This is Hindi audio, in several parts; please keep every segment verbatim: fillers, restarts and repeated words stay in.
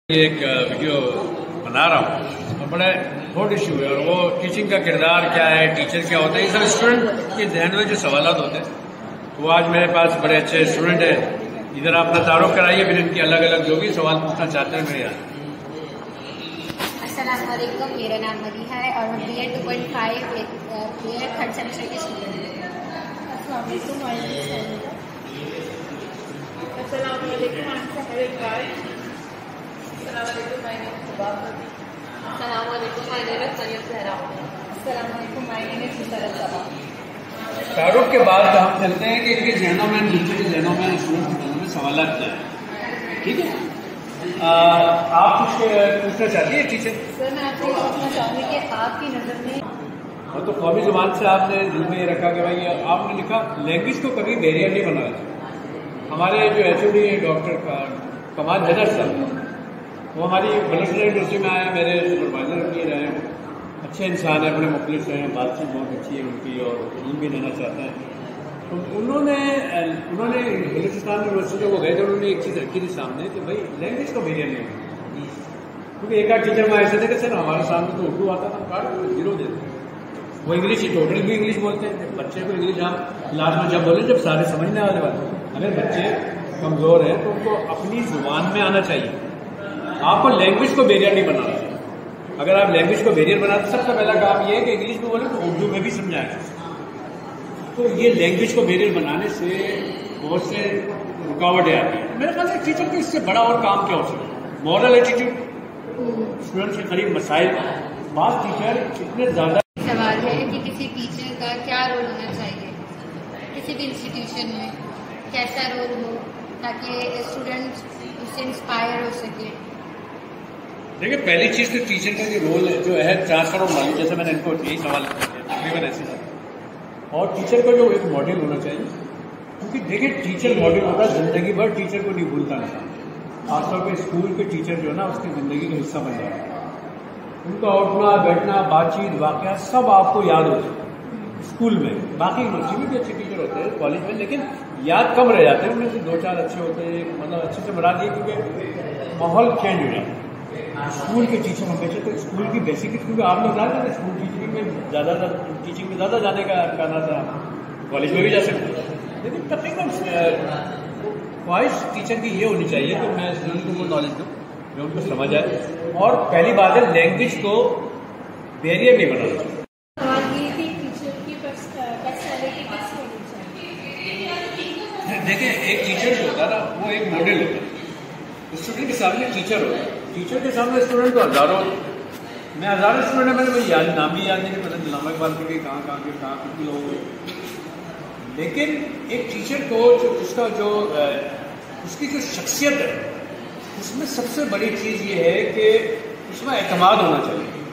एक वीडियो बना रहा हूँ और बड़ा हॉट इशू है और वो टीचिंग का किरदार क्या है, टीचर क्या होता है, ये सब स्टूडेंट के जहन में जो सवाल होते हैं। तो आज मेरे पास बड़े अच्छे स्टूडेंट हैं, इधर अपना तारुफ कराइए, फिर इनके अलग अलग जो भी सवाल पूछना चाहते हैं मेरे यहाँ। अस्सलाम वालेकुम, मेरा नाम मदीहा है और हम B Ed two point five B Ed third semester के स्टूडेंट हैं। अस्सलाम वालेकुम, अस्सलाम वालेकुम, माय नेम इज सुबाब। अस्सलाम वालेकुम, my name is Syed Zahra. अस्सलाम वालेकुम, my name is Musarrat Saba. तारुफ के बाद हम चलते हैं कि इनके जहनों में, टीचर के जहनों में, स्टूडेंट के जहनों में सवाल क्या है। ठीक है, आ, आप कुछ पूछना चाहती है टीचर? सर, मैं आपसे पूछना चाहूँगी कि आपकी नज़र में और तो कौमी जुबान से आपने दिल में ये रखा कि भाई आपने लिखा लैंग्वेज को कभी बैरियर नहीं बनाना। हमारे जो एच ओ डी है डॉक्टर कमाल हैदर सर, वो हमारी बलसरा यूनिवर्सिटी में आए, मेरे सुपरवाइजर भी रहे, अच्छे इंसान है, बड़े मुखलिस हैं, बातचीत बहुत अच्छी है उनकी और इल्म भी लेना चाहते हैं। तो उन्होंने उन्होंने बलूचिस्तान यूनिवर्सिटी वो गए थे, उन्होंने एक चीज़ रखी थी सामने कि भाई लैंग्वेज को बैरियर नहीं, क्योंकि एक आध टीचर में ऐसे थे कि सर हमारे सामने तो उर्दू आता था, कार्ड जीरो देते, वो इंग्लिश ही टोटली भी इंग्लिश बोलते हैं। बच्चे को इंग्लिश हम लास्ट में जब बोले, जब सारे समझने वाले बात, अगर बच्चे कमजोर हैं तो उनको अपनी जुबान में आना चाहिए। आपको लैंग्वेज को बैरियर नहीं बनाना चाहिए। अगर आप लैंग्वेज को बैरियर बनाते, सबसे पहला काम ये है कि इंग्लिश में बोले तो उर्दू में भी समझाएं। तो ये लैंग्वेज को बैरियर बनाने से बहुत से रुकावटें आती हैं। मेरे ख्याल से टीचर को इससे बड़ा और काम क्या हो सकता है? मॉरल एटीट्यूड, स्टूडेंट्स के करीब मसाइल, बात टीचर इतने ज्यादा। सवाल है कि किसी टीचर का क्या रोल होना चाहिए किसी भी इंस्टीट्यूशन में, कैसा रोल हो ताकि स्टूडेंट्स उससे इंस्पायर हो सके। देखिए, पहली चीज तो टीचर का जो रोल है जो है ट्रांसफर ऑफ नॉलेज, जैसे मैंने इनको यही सवाल तकरीबन ऐसे था, और टीचर का जो एक मॉडल होना चाहिए, क्योंकि देखिए टीचर मॉडल होता है, जिंदगी भर टीचर को नहीं भूलता नहीं। खासतौर पर स्कूल के टीचर जो है ना उसकी जिंदगी का हिस्सा बन जाता है। उनका उठना बैठना, बातचीत, वाकया सब आपको याद होता है स्कूल में। बाकी यूनिवर्सिटी में भी अच्छे टीचर होते हैं, कॉलेज में, लेकिन याद कम रह जाते हैं। उनमें से दो चार अच्छे होते हैं, मतलब अच्छे से बना दिए, क्योंकि माहौल चेंज हो जाता है। स्कूल के टीचर हमेशा तो स्कूल की बेसिक, क्योंकि आप लोग जानते हैं स्कूल टीचिंग में ज़्यादातर टीचिंग में ज़्यादा जाने का करना था, कॉलेज में भी जा सकते हैं, लेकिन तकरीबन ख्वाहिश टीचर की ये होनी चाहिए कि मैं स्टूडेंट को वो नॉलेज दूँ जो उनको समझ आए। और पहली बात है, लैंग्वेज को बैरियर नहीं बनाना चाहिए। देखिए, एक टीचर जो होता है ना वो एक मॉडल होता है। स्टूडेंट के सामने टीचर होता है, टीचर के सामने स्टूडेंट तो हजारों, मैं हजारों स्टूडेंट है, मैंने कोई याद नाम भी याद नहीं, पता इलामा इकबाल के कहाँ कहाँ के कहाँ कितने लोग हुए। लेकिन एक टीचर को जो उसका जो उसकी जो शख्सियत है, उसमें सबसे बड़ी चीज़ ये है कि उसमें एतमाद होना चाहिए।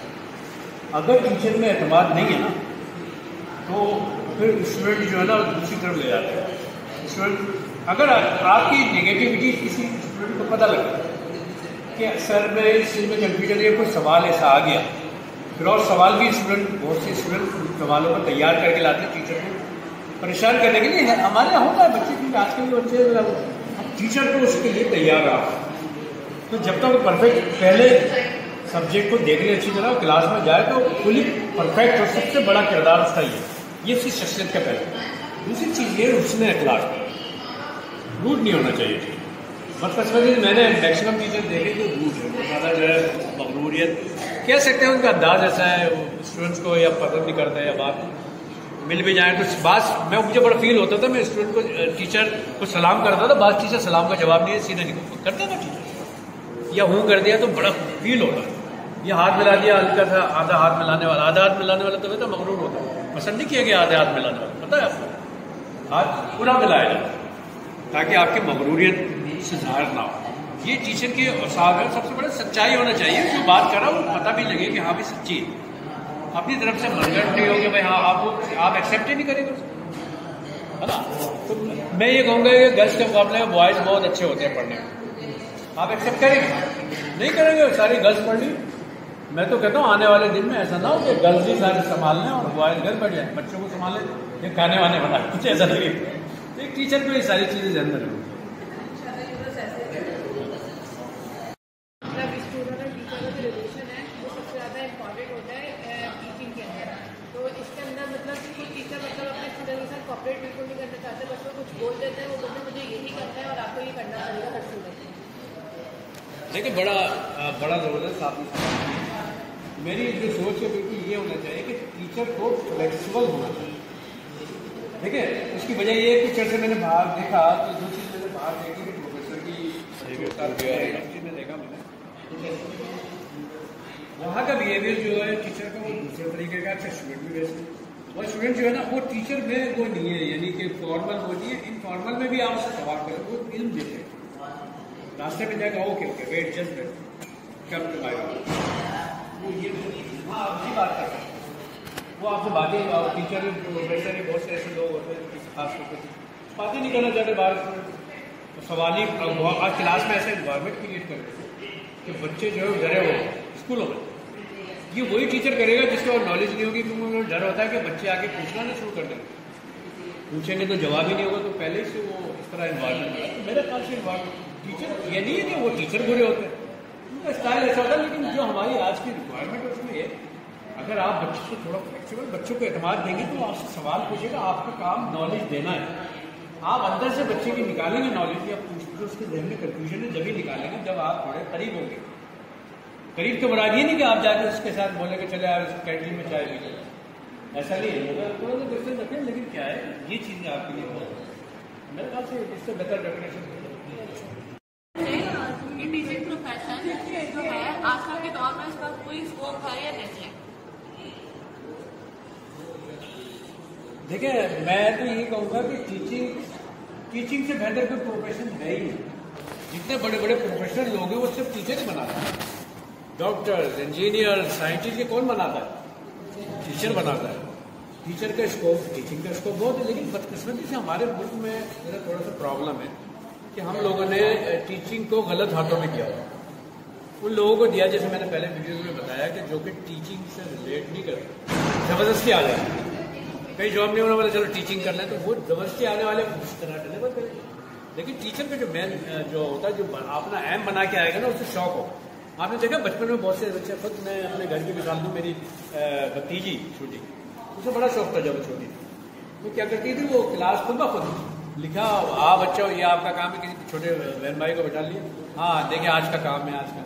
अगर टीचर में एतमाद नहीं है ना तो फिर स्टूडेंट जो है ना दूसरी तरफ ले जाते हैं। स्टूडेंट अगर आपकी नेगेटिविटी किसी स्टूडेंट को पता लगता है कि सर में इस चीज़ में कन्फ्यूजन है, कोई सवाल ऐसा आ गया, फिर और सवाल भी स्टूडेंट, बहुत से स्टूडेंट सवालों को तैयार करके लाते हैं टीचर को परेशान करने के लिए। हमारे यहाँ होता है बच्चे, क्योंकि आजकल के बच्चे टीचर को उसके लिए तैयार रहा। तो जब तक वो परफेक्ट पहले सब्जेक्ट को देख ले अच्छी तरह, क्लास में जाए तो फुली परफेक्ट हो, सबसे बड़ा किरदार उसका ये ये उसकी शख्सियत का पहले। दूसरी चीज़ ये उसने अखलाक, रूड नहीं होना चाहिए। बस कसम मैंने मैक्सिमम टीचर देखे जो रूड है, ज़्यादा जो है मगरूरियत कह सकते हैं, उनका अंदाज ऐसा है, स्टूडेंट्स को या पसंद नहीं करता है, या बात मिल भी जाए तो बात, मैं मुझे बड़ा फील होता था, मैं स्टूडेंट को टीचर को सलाम करता था, बात टीचर सलाम का जवाब नहीं है, सीधे नहीं करता था टीचर, या हूँ कर दिया तो बड़ा फील होता। ये हाथ मिला दिया, हल्का था, आधा हाथ मिलाने वाला, आधा हाथ मिलाने वाला तो वैसा मगरूर होता, पसंद नहीं किया गया आधे हाथ मिलाने वाला, पता है आपको, हाथ पूरा मिलाया जाए ताकि आपकी मगरूरियत से ज़ाहिर ना हो। ये टीचर के औसाफ है, सबसे बड़ा सच्चाई होना चाहिए, जो बात कर रहा है वो पता भी लगे कि हाँ भी सच्ची है, अपनी तरफ से मनगढ़ंत नहीं हो गया भाई हाँ आप आप एक्सेप्ट ही नहीं करेंगे, है ना। तो मैं ये कहूँगा कि गर्ल्स के मुकाबले में बॉयज़ बहुत अच्छे होते हैं पढ़ने में, आप एक्सेप्ट करेंगे? नहीं करेंगे, सारी गर्ल्स पढ़ ली। मैं तो कहता हूँ आने वाले दिन में ऐसा ना हो कि गर्ल्स ही सारे संभालने और बॉयज़ घर बैठ जाए, बच्चों को संभालें, ये खाने वाने बना, कुछ ऐसा लगे। एक टीचर को ये सारी चीज़ें ध्यान में रखनी। घर से बच्चों को कुछ बोल देते हैं, वो बोलते हैं मुझे यही करना है और आपको ये करना पड़ेगा हर स्टूडेंट। देखिए बड़ा बड़ा ज़बरदस्त आपने, मेरी जो सोच है बिल्कुल ये होना चाहिए कि टीचर को फ्लेक्सिबल होना चाहिए। देखिए उसकी वजह ये है कि टीचर से मैंने बाहर देखा तो जो चीज़ मैंने बाहर देखी कि प्रोफेसर की में देखा मैंने वहाँ का बिहेवियर जो है टीचर का वो दूसरे तरीके का, अच्छा स्टूडेंट भी वैसे, और स्टूडेंट जो है ना वो टीचर में वो नहीं है, यानी कि फॉर्मल वो नहीं है, इनफॉर्मल में भी आप उससे सवाल करें वो इल्म देते हैं। रास्ते में जाएगा okay okay wait just wait come to my वो ये हाँ आपकी बात कर रहे हैं, वो आपसे बातें टीचर प्रोफेसर है, बहुत से ऐसे लोग होते हैं खास तौर पर बातें नहीं करना चाहते बाहर, तो सवाल ही आज क्लास में ऐसा इन्वायरमेंट क्रिएट कर रहे हैं कि बच्चे जो है डरे हुए स्कूलों में। ये वही टीचर करेगा जिसके और नॉलेज नहीं होगी, क्योंकि उन्हें डर होता है कि बच्चे आके पूछना ना शुरू कर देंगे, पूछेंगे तो जवाब ही नहीं होगा, तो पहले से वो इस तरह इन्वायरमेंट है। तो मेरे ख्याल से इन्वायरमेंट टीचर ये नहीं है कि वो टीचर बुरे होते हैं, उनका स्टाइल ऐसा होता है, लेकिन जो हमारी आज की रिक्वायरमेंट है उसमें ये अगर आप बच्चों से थोड़ा फ्लेक्सिबल बच्चों को एतमाद देंगे तो आपसे सवाल पूछेगा, आपका काम नॉलेज देना है। आप अंदर से बच्चे की निकालेंगे नॉलेज या पूछते उसके जहन में कंफ्यूजन है जब ही निकालेंगे जब आप थोड़े करीब होंगे। करीब के मुराद ये नहीं कि आप जाकर उसके साथ बोलेंगे चले यार कैंटीन में चाय पी, ऐसा नहीं है, मतलब थोड़ा सा डिस्टेंस रखें, लेकिन क्या है ये चीज़ें आपके लिए बहुत मेरे ख्याल से इससे बेहतर डेफिनेशन टीचिंग प्रोफेशन जो है आजकल के दौर में इसका कोई स्कोप है या नहीं है? देखिए मैं तो यही कहूँगा कि टीचिंग टीचिंग से बेहतर कोई प्रोफेशन है ही नहीं। जितने बड़े बड़े प्रोफेशनल लोग हैं वो सिर्फ टीचर ही बनाते हैं, डॉक्टर्स इंजीनियर साइंटिस्ट ये कौन बनाता है? टीचर बनाता है। टीचर का स्कोप टीचिंग का स्कोप बहुत है, लेकिन बदकिस्मती से हमारे मुल्क में मेरा थोड़ा सा प्रॉब्लम है कि हम लोगों ने टीचिंग को गलत हाथों में किया, उन लोगों को दिया जैसे मैंने पहले वीडियो में बताया कि जो कि टीचिंग से रिलेट नहीं करते, जबरदस्ती आ जाए, कहीं जॉब नहीं होने वाला चलो टीचिंग कर लें, तो वो जबरदस्ती आने वाले उस तरह डिलीवर करें। लेकिन टीचर का जो मेन जो होता है, जो अपना एम बना के आएगा ना, उससे शौक हो। आपने देखा बचपन में बहुत से बच्चे, खुद मैं अपने घर की मिसाल दूँ, मेरी भतीजी छोटी, उसे बड़ा शौक था जब वो छोटी थी, वो क्या करती थी, वो क्लास खुद ब खुद लिखा, हाँ बच्चों ये आपका काम है, किसी छोटे बहन भाई को बैठा लिया, हाँ देखिए आज का काम है, आज का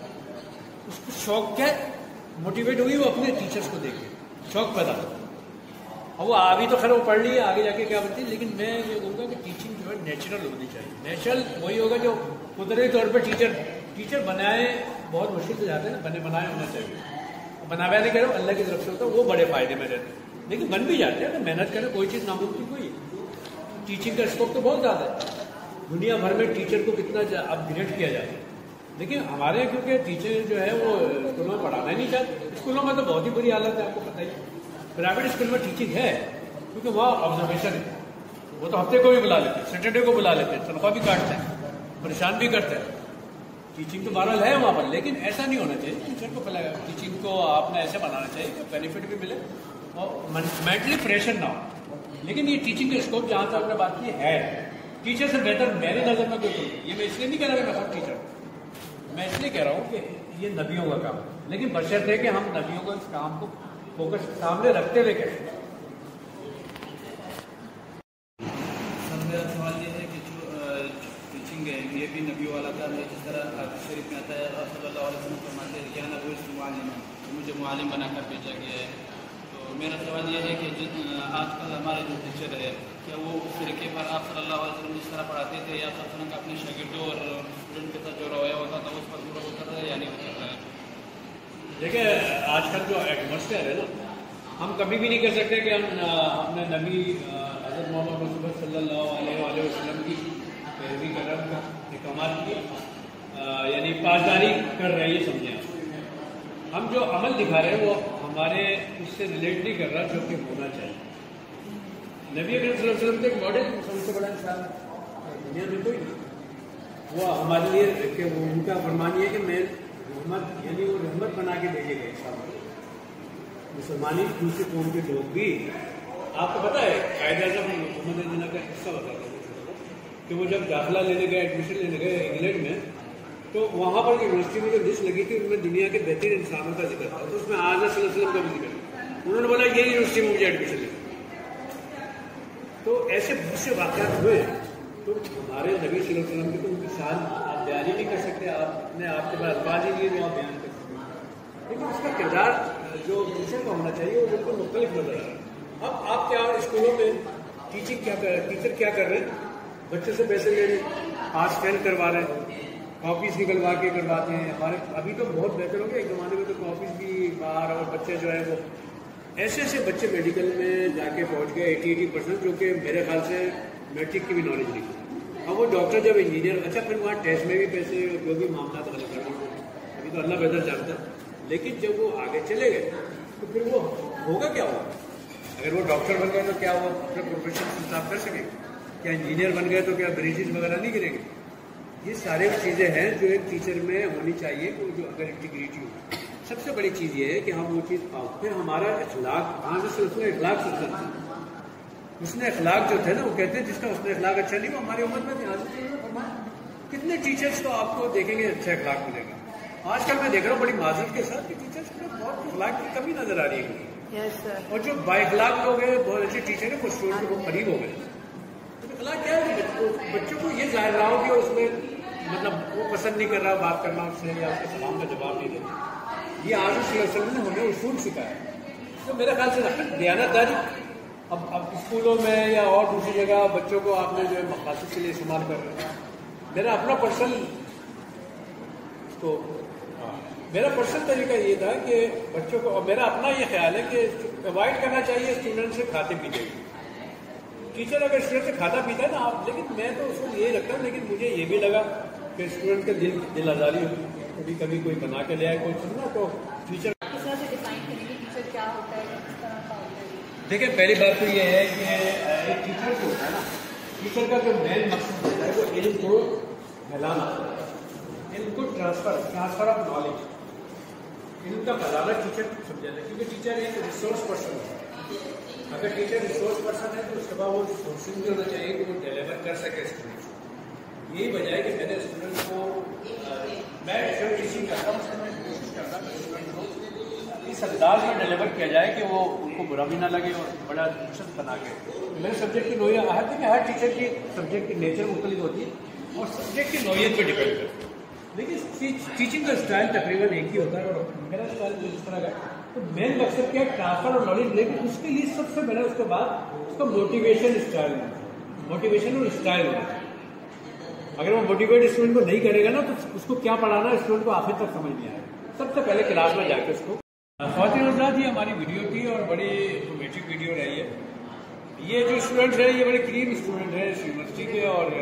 उसको शौक क्या मोटिवेट हुई, वो अपने टीचर्स को देख के शौक पैदा होता। और वो अभी तो खैर वो पढ़ ली है, आगे जाके क्या बनती है, लेकिन मैं ये कहूँगा कि टीचिंग जो है नेचुरल होनी चाहिए। नेचुरल वही होगा जो कुदरती तौर पर टीचर टीचर बनाए, बहुत मुश्किल से जाते हैं ना, बने बनाए होना चाहिए। बनाया नहीं करो अल्लाह की तरफ से होता है, वो बड़े फायदे में रहते हैं, लेकिन बन भी जाते हैं, तो मेहनत करें, कोई चीज़ नामुमकिन कोई है। टीचिंग का स्कोप तो बहुत ज़्यादा है, दुनिया भर में टीचर को कितना अपग्रेड किया जाता है, लेकिन हमारे क्योंकि टीचर जो है वो स्कूलों में पढ़ाना ही नहीं चाहते। स्कूलों में तो बहुत ही बुरी हालत है, आपको पता ही है। प्राइवेट स्कूल में टीचिंग है क्योंकि वहाँ ऑब्जर्वेशन है, वो तो हफ्ते को भी बुला लेते हैं, सैटरडे को बुला लेते हैं, तनख्वाह भी काटते हैं, परेशान भी करते हैं। टीचिंग तो बहरहाल है वहाँ पर, लेकिन ऐसा नहीं होना चाहिए। टीचर को टीचिंग को आपने ऐसे बनाना चाहिए कि बेनिफिट भी मिले और मेंटली प्रेशर ना हो। लेकिन ये टीचिंग का स्कोप जहाँ तक आपने बात की है, टीचर से बेहतर मेरी नज़र में कोई नहीं। ये मैं इसलिए नहीं कह रहा कि मैं खुद टीचर हूँ, मैं इसलिए कह रहा हूँ कि ये नबियों का काम है, लेकिन बशर्ते कि हम नबियों को इस काम को फोकस सामने रखते हुए कैसे। मेरा सवाल ये है कि जो टीचिंग है ये भी नबियों वाला काम है, जिस तरह शरीफ में आता है और सल्लल्लाहु अलैहि वसल्लम फरमाते हैं क्या नबी मुआलिम, मुझे मुआलिम बनाकर भेजा गया है। तो मेरा सवाल ये है कि आजकल हमारे जो टीचर है, क्या वो उस तरीके पर आप सल्लल्लाहु अलैहि वसल्लम जिस तरह पढ़ाते थे या सल्लल्लाहु का अपने शागिर्दों और स्टूडेंट के साथ जो रवैया होता था उस पर पूरा कर रहा है या नहीं कर रहा है? देखिए आजकल जो एटमॉस्फेयर है ना, हम कभी भी नहीं कर सकते कि हम अपने नबी हज़रत मोहम्मद रसूलुल्लाह सल्लल्लाहु अलैहि वसल्लम की पैरवी कर रहे हैं, इक़ामत की यानी पासदारी कर रहे हैं, ये समझें। हम जो अमल दिखा रहे हैं वो हमारे उससे रिलेट नहीं कर रहा जो कि होना चाहिए। नबी अकरम सल्लल्लाहु अलैहि वसल्लम तो एक मॉडल, सबसे बड़ा इंसान दुनिया में कोई नहीं। वो हमारे लिए कि वो उनका फरमान ये है कि मैं रहमत, यानी वो रहमत बना के भेजे गए सब मुसलमानी दूसरे कौम के लोग भी। आपको पता है कायदा आज़म मोहम्मद अली का हिस्सा बताता है कि वो जब दाखिला लेने गए, एडमिशन लेने गए इंग्लैंड में, तो वहाँ पर यूनिवर्सिटी में जो लिस्ट लगी थी उनमें दुनिया के बेहतरीन इंसानों का जिक्र था, तो उसमें आज़ा सल्लल्लाहु अलैहि वसल्लम का भी जिक्र था। उन्होंने बोला ये यूनिवर्सिटी में मुझे एडमिशन लेना, तो ऐसे बहुत से वाक़यात हुए। तो हमारे नबी सल्लल्लाहु अलैहि वसल्लम की तो उनकी शान आप बयान ही नहीं कर सकते, आपने आपके पास अल्फाज ही नहीं है जो आप बयान कर सकते हैं। लेकिन उसका किरदार जो टीचर का होना चाहिए वो बिल्कुल मुख्तलिफ नजर आ रहा है। अब आप क्या स्कूलों में टीचिंग क्या कर टीचर क्या कर रहे हैं, बच्चों से पैसे ले रहे हैं, पास फेल करवा रहे हैं, कॉपीज निकलवा के करवाते हैं। हमारे अभी तो बहुत बेहतर हो गया, एक ज़माने में तो कॉपीज भी बाहर, और बच्चे जो है वो ऐसे ऐसे बच्चे मेडिकल में जाके पहुंच गए एटी एटी परसेंट, जो कि मेरे ख्याल से मैट्रिक की भी नॉलेज नहीं थी। अब वो डॉक्टर जब इंजीनियर, अच्छा फिर वहाँ टेस्ट में भी पैसे जो भी मामला तो अलग कर अभी तो अल्लाह बेहतर जानता है। लेकिन जब वो आगे चले गए तो फिर वो होगा क्या होगा, अगर वो डॉक्टर बन गए तो क्या वो अपने प्रोफेशन से साफ कर सकेंगे, क्या इंजीनियर बन गए तो क्या ब्रिजेज वगैरह नहीं गिरेंगे। ये सारी चीज़ें हैं जो एक टीचर में होनी चाहिए, वो जो अगर इंटीग्रिटी हो। सबसे बड़ी चीज़ ये है कि हम वो चीज़ पाओ। फिर हमारा अखलाक, कहाँ से उसने अखलाक सीखना था, उसने अखलाक जो थे ना, वो कहते हैं जिसका उसने अखलाक अच्छा नहीं, वो हमारी उम्र में थे। कितने टीचर्स तो आपको देखेंगे अच्छे अखलाक मिलेगा। आजकल मैं देख रहा हूँ बड़ी माजरत के साथ कि टीचर्स में बहुत अखलाक की कमी नजर आ रही है। yes, और जो बाइखलाक लोग हैं, बहुत अच्छे टीचर है, कुछ स्टूडेंट को करीब हो गए। तो अखलाक क्या है, बच्चों को ये जाहिर रहा हो कि उसमें मतलब वो पसंद नहीं कर रहा बात करना उससे, या उसके सलाम का जवाब नहीं देता। ये आज वसल्लम ने हमें उसूल सिखाया। तो मेरे ख्याल से दयानतदारी अब अब स्कूलों में या और दूसरी जगह बच्चों को आपने जो है मकासद के लिए इस्तेमाल कर रहे हैं। मेरा अपना पर्सनल तो मेरा पर्सनल तरीका ये था कि बच्चों को, और मेरा अपना ये ख्याल है कि अवॉइड करना चाहिए स्टूडेंट से खाते पीते। टीचर अगर स्टूडेंट से खाता पीता है ना आप, लेकिन मैं तो उसको यही रखता हूँ। लेकिन मुझे ये भी लगा कि स्टूडेंट के दिल दिल आज़ारी होती है, कभी कभी कोई बना के ले आए कोई चीज़ ना, तो टीचर किस तरह से डिफाइन करेंगे टीचर क्या होता है, किस तरह का होता है? देखिए, पहली बात तो ये है कि एक टीचर जो होता है ना, टीचर का जो मेन मकसद होता है वो इल्म को फैलाना, इल्म को ट्रांसफर ट्रांसफर ऑफ नॉलेज, इल्म का फैलाना टीचर समझाना। क्योंकि टीचर एक रिसोर्स पर्सन होता है। अगर टीचर रिसोर्स पर्सन है तो उसके बाद वो रिसोर्सिंग भी होना चाहिए कि वो डिलीवर कर सके स्टूडेंट। यही वजह है कि मैंने स्टूडेंट को मैं जो टीचिंग करता हूँ उसमें मैं कोशिश करता हूँ कि स्टूडेंट को इस अंदाज में डिलीवर किया जाए कि वो उनको बुरा भी ना लगे और बड़ा दिलचस्प बना के। मेरे सब्जेक्ट की नोयत हर दिन हर टीचर की सब्जेक्ट की नेचर मुख्तलिफ होती है और सब्जेक्ट की नोयत पर डिपेंड करती है। लेकिन टीचिंग का स्टाइल तकरीबन एक ही होता है और मेरा स्टाइल इस तरह का। तो मेन मकसद क्या है, ट्रांसफर और नॉलेज। लेकिन उसके लिए सबसे पहले उसके बाद उसका मोटिवेशन स्टाइल मोटिवेशन और स्टाइल होना चाहिए। अगर वो मोटिवेट स्टूडेंट को नहीं करेगा ना तो उसको क्या पढ़ाना है स्टूडेंट को आखिर तक समझ नहीं आएगा। सबसे पहले क्लास में जाके उसको ख्वातीन हज़रात, ये हमारी वीडियो थी और बड़ी इंफॉर्मेटिव वीडियो रही है। ये जो स्टूडेंट्स हैं ये बड़े करीब स्टूडेंट हैं इस यूनिवर्सिटी के, और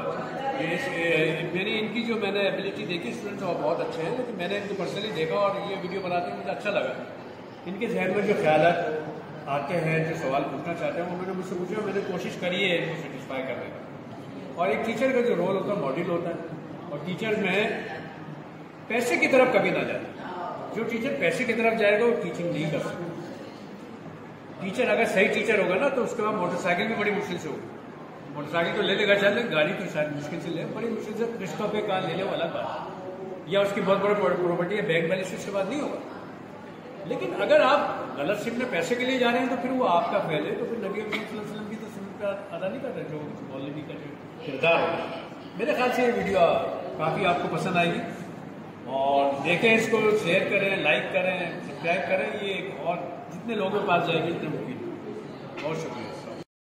ये मेरी इनकी जो मैंने एबिलिटी देखी स्टूडेंट्स और बहुत अच्छे हैं। लेकिन मैंने इनको पर्सनली देखा और ये वीडियो बनाते हुए मुझे अच्छा लगा। इनके जहन में जो ख्याल आते हैं, जो सवाल पूछना चाहते हैं, वो मैंने मुझसे पूछा, मैंने कोशिश करी है इनको सेटिस्फाई करने की। और एक टीचर का जो रोल होता है मॉडल होता है, और टीचर में पैसे की तरफ कभी ना जाए। जो टीचर पैसे की तरफ जाएगा वो टीचिंग नहीं कर सकता। टीचर अगर सही टीचर होगा ना तो उसके बाद मोटरसाइकिल भी बड़ी मुश्किल से होगी। मोटरसाइकिल तो ले लेगा, चल गाड़ी तो शायद मुश्किल से ले, बड़ी मुश्किल से किस्तों पे कार ले ले वाला बात, या उसकी बहुत बड़ी प्रॉपर्टी है, बैंक बैलेंस उसके बाद नहीं होगा। लेकिन अगर आप गलत सिम में पैसे के लिए जा रहे हैं तो फिर वो आपका फेल है। तो फिर नबी सल्लल्लाहु अलैहि वसल्लम की तो सुन्नत अदा नहीं कर रहे, जो मौलवी का जो किरदार होगा। मेरे ख्याल से ये वीडियो काफ़ी आपको पसंद आएगी, और देखें इसको, शेयर करें, लाइक करें, सब्सक्राइब करें। ये और जितने लोगों के पास जाएगी इतने मुमकिन। बहुत शुक्रिया।